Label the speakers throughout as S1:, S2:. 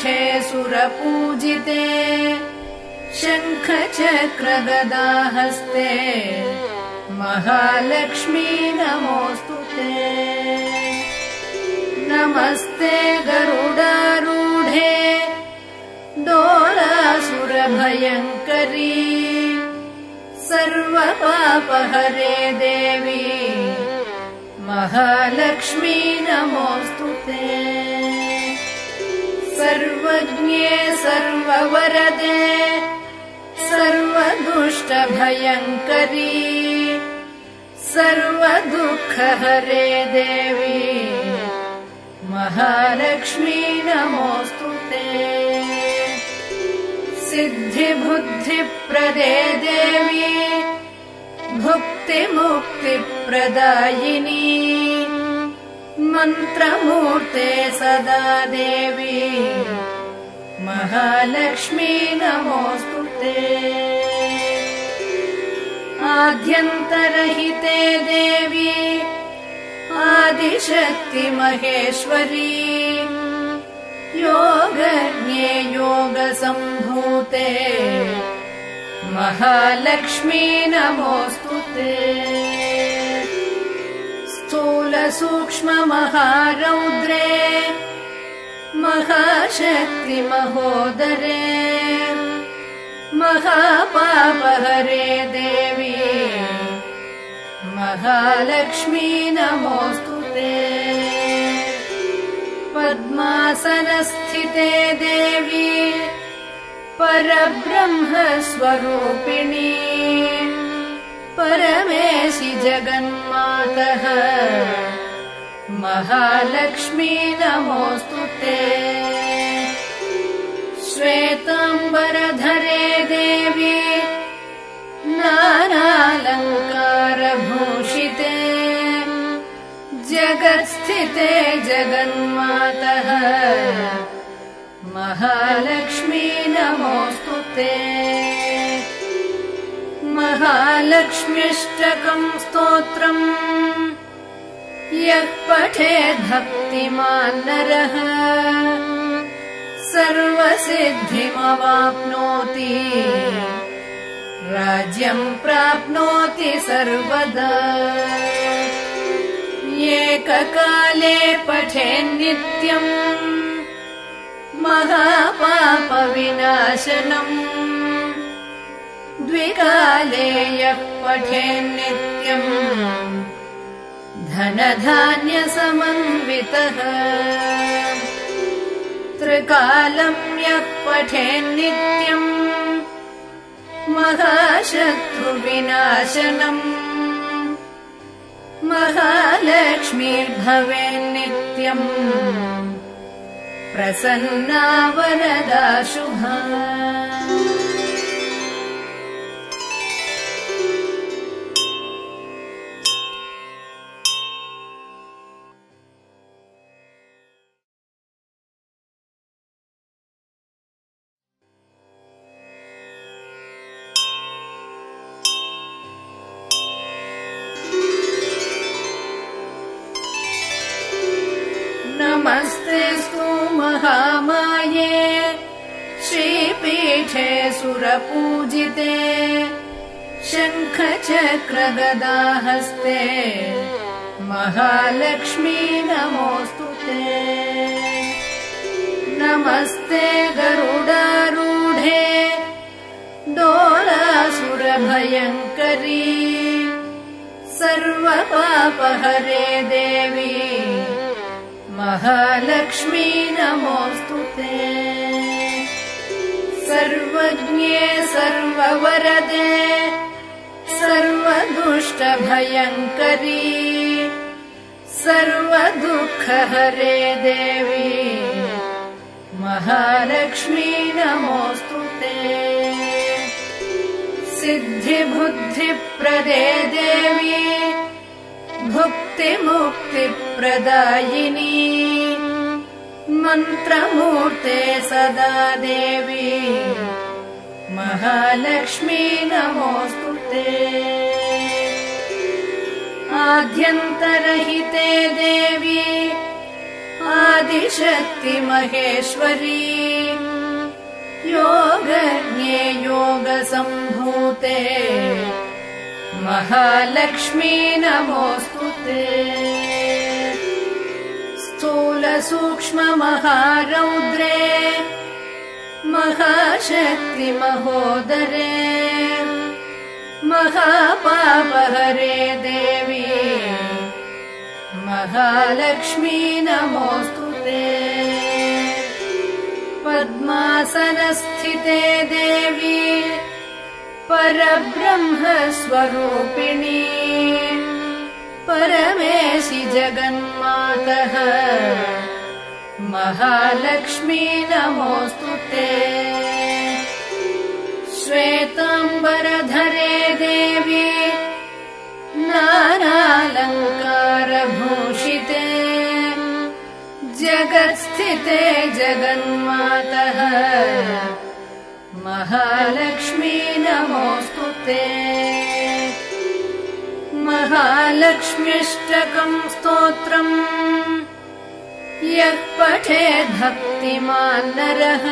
S1: श्रीपीठे सुरपूजिते शङ्खचक्रगदाहस्ते महालक्ष्मी नमोऽस्तुते। नमस्ते गरुडारूढे डोलासुरभयङ्करी सर्वपापहरे देवी महालक्ष्मी नमोऽस्तुते। सर्वज्ञे सर्ववरदे सर्वदुष्टभयङ्करी सर्वदुःखहरे देवी महालक्ष्मी नमोऽस्तुते। सिद्धिबुद्धिप्रदे देवी भुक्तिमुक्तिप्रदायिनी मन्त्रमूर्ते सदा देवी महालक्ष्मी नमोऽस्तुते। आद्यन्तरहिते देवी आदिशक्ति महेश्वरी योगज्ञे योगसम्भूते महालक्ष्मी नमोऽस्तुते। स्थूलसूक्ष्ममहारौद्रे महाशक्ति महोदरे महापापहरे देवी महालक्ष्मी नमोऽस्तुते। पद्मासनस्थिते देवी परब्रह्मस्वरूपिणी परमेशि जगन्मातः महालक्ष्मी नमोऽस्तुते। श्वेताम्बरधरे देवी नानालङ्कारभूषिते जगत्स्थिते जगन्मातः महालक्ष्मी नमोऽस्तुते। महालक्ष्म्यष्टकम् स्तोत्रम् यः पठेत् भक्तिमान् नरः सर्वसिद्धिमवाप्नोति राज्यम् प्राप्नोति सर्वदा। एककाले पठेन्नित्यम् महापापविनाशनम् द्विकाले यः पठेन्नित्यम् धनधान्यसमन्वितः त्रिकालं यः पठेन्नित्यम् महाशत्रुविनाशनम् महालक्ष्मीर्भवेन्नित्यम् प्रसन्ना वरदा शुभा। नमस्तेऽस्तु महामाये श्रीपीठे सुरपूजिते शङ्खचक्रगदाहस्ते महालक्ष्मी नमोऽस्तुते। नमस्ते गरुडारूढे डोलासुरभयङ्करी सर्वपापहरे देवी महालक्ष्मी नमोऽस्तुते। सर्वज्ञे सर्ववरदे सर्वदुष्टभयङ्करी सर्वदुःखहरे देवी महालक्ष्मी नमोऽस्तुते। सिद्धिबुद्धिप्रदे देवी भुक्तिमुक्तिप्रदायिनी मन्त्रमूर्ते सदा देवी महालक्ष्मी नमोऽस्तुते। आद्यन्तरहिते देवी आदिशक्ति महेश्वरी योगज्ञे योगसम्भूते महालक्ष्मी नमोऽस्तुते। स्थूल सूक्ष्म महारौद्रे महाशक्ति महोदरे महापापहरे देवी महालक्ष्मी नमोऽस्तुते। पद्मासनस्थिते देवी परब्रह्मस्वरूपिणी परमेशि जगन्मातः महालक्ष्मी नमोऽस्तुते। श्वेताम्बरधरे देवी नानालङ्कारभूषिते जगत्स्थिते जगन्मातः महालक्ष्मी नमोऽस्तुते। महालक्ष्म्यष्टकम् स्तोत्रम् यः पठेत् भक्तिमान् नरः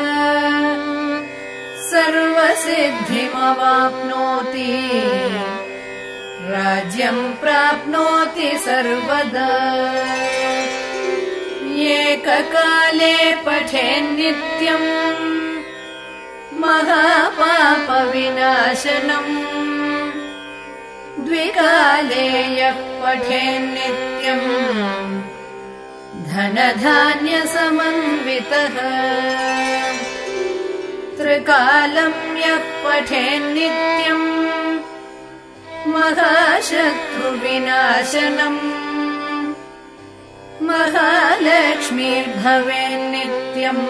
S1: सर्वसिद्धिमवाप्नोति राज्यम् प्राप्नोति सर्वदा। एककाले पठेन्नित्यम् महापापविनाशनम् द्विकाले यः पठेन्नित्यम् धनधान्यसमन्वितः त्रिकालम् यः पठेन्नित्यम् महाशत्रुविनाशनम् महालक्ष्मीर्भवेन्नित्यम्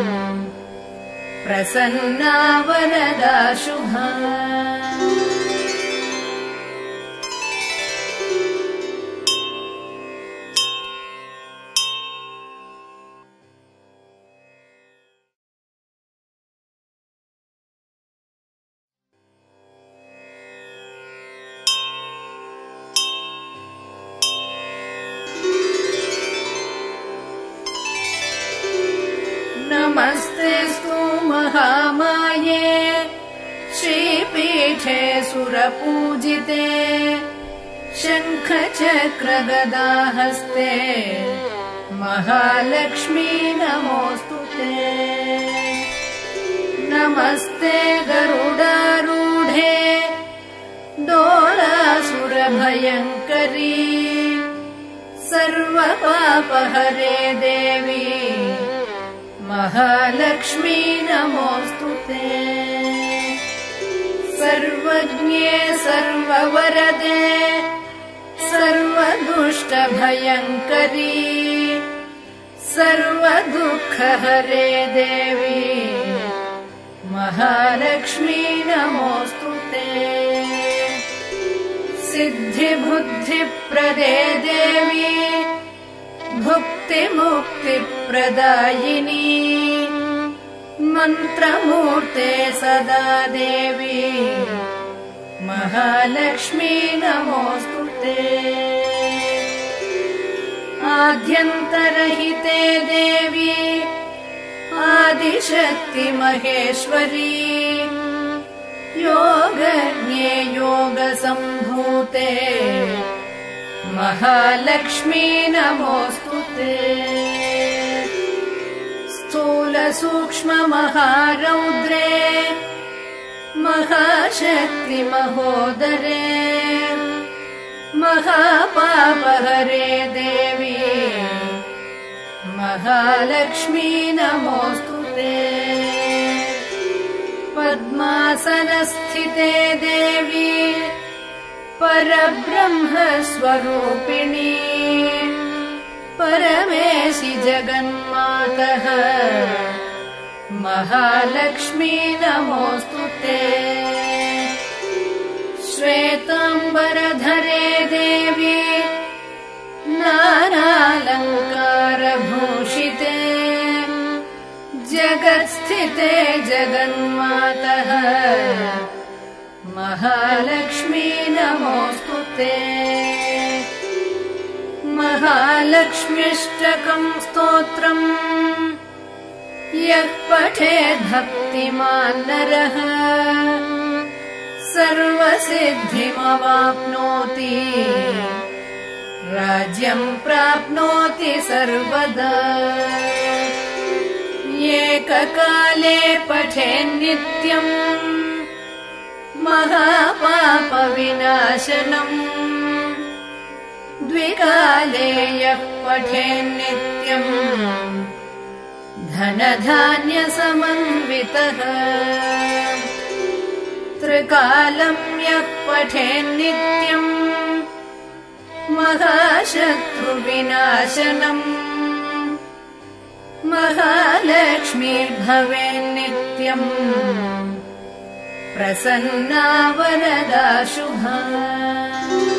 S1: प्रसन्ना वरदा शुभा। नमस्तेस्तु महामाये श्रीपीठे सुरपूजिते शङ्खचक्रगदाहस्ते महालक्ष्मी नमोऽस्तुते। नमस्ते गरुडारूढे डोलासुरभयङ्करी सर्वपापहरे देवी महालक्ष्मी नमोऽस्तुते। सर्वज्ञे सर्ववरदे सर्वदुष्टभयङ्करी सर्वदुःखहरे देवी महालक्ष्मी नमोऽस्तुते। सिद्धिबुद्धिप्रदे देवी भुक्तिमुक्तिप्रदायिनी मन्त्रमूर्ते सदा देवी महालक्ष्मी नमोऽस्तुते। आद्यन्तरहिते देवी आदिशक्ति महेश्वरी योगज्ञे योगसम्भूते महालक्ष्मी नमोऽस्तुते। स्थूल सूक्ष्म महारौद्रे महाशक्ति महोदरे महापापहरे देवी महालक्ष्मी नमोऽस्तुते। पद्मासनस्थिते देवी परब्रह्मस्वरूपिणी परमेशि जगन्मातः महालक्ष्मी नमोऽस्तुते। श्वेताम्बरधरे देवी नानालङ्कारभूषिते जगत्स्थिते जगन्मातः महालक्ष्मी नमोऽस्तुते। महालक्ष्म्यष्टकम् स्तोत्रम् यः पठेद्भक्तिमान् नरः सर्वसिद्धिमवाप्नोति राज्यम् प्राप्नोति सर्वदा एककाले पठेन्नित्यम् महापापविनाशनम् द्विकाले यः पठेन्नित्यम् धनधान्यसमन्वितः त्रिकालम् यः पठेन्नित्यम् महाशत्रुविनाशनम् महालक्ष्मीर्भवेन्नित्यम् प्रसन्ना वरदा शुभा।